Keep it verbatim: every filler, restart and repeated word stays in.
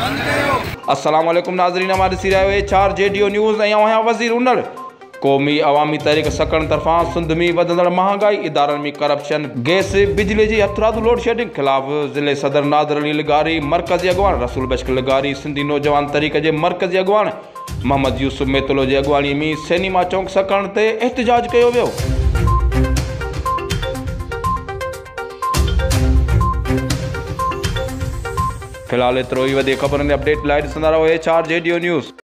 अस्सलाम वालेकुम नाज़रीन, मां ॾिसी रहियो H R J D O news ऐं आहियां वज़ीर उनड़। क़ौमी अवामी तहरीक सकण तरफ़ां सिंध में वधंदड़ महांगाई, इदारनि में करप्शन, गैस बिजली जी हथरादू लोड शेडिंग ख़िलाफ़ ज़िले सदर नादर अली लगारी, मरकज़ी अॻवान रसूल बश्क लगारी, सिंधी नौजवान तहरीक जे मरकज़ी अॻवान मोहम्मद यूसुफ मेतलो जी अॻवानी में सैनिमा चौक सकण ते एहतजाज कयो वियो। फ़िलहाल एतिरो ई, वधीक ख़बरनि अपडेट लाइ ॾिसंदा रहो H R J D O news.